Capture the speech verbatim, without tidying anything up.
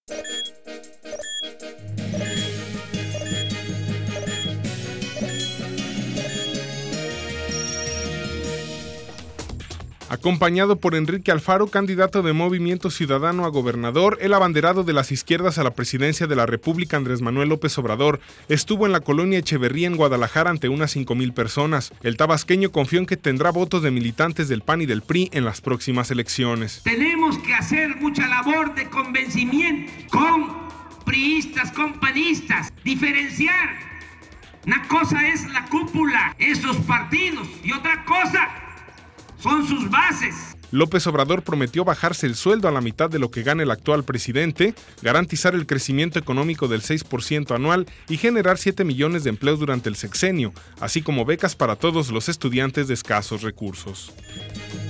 Acompañado por Enrique Alfaro, candidato de Movimiento Ciudadano a gobernador, el abanderado de las izquierdas a la presidencia de la República, Andrés Manuel López Obrador, estuvo en la colonia Echeverría en Guadalajara ante unas cinco mil personas. El tabasqueño confió en que tendrá votos de militantes del P A N y del P R I en las próximas elecciones. Tenemos que hacer mucha labor de convencimiento con priistas, con panistas, diferenciar. Una cosa es la cúpula, esos partidos, y otra cosa son sus bases. López Obrador prometió bajarse el sueldo a la mitad de lo que gana el actual presidente, garantizar el crecimiento económico del seis por ciento anual y generar siete millones de empleos durante el sexenio, así como becas para todos los estudiantes de escasos recursos.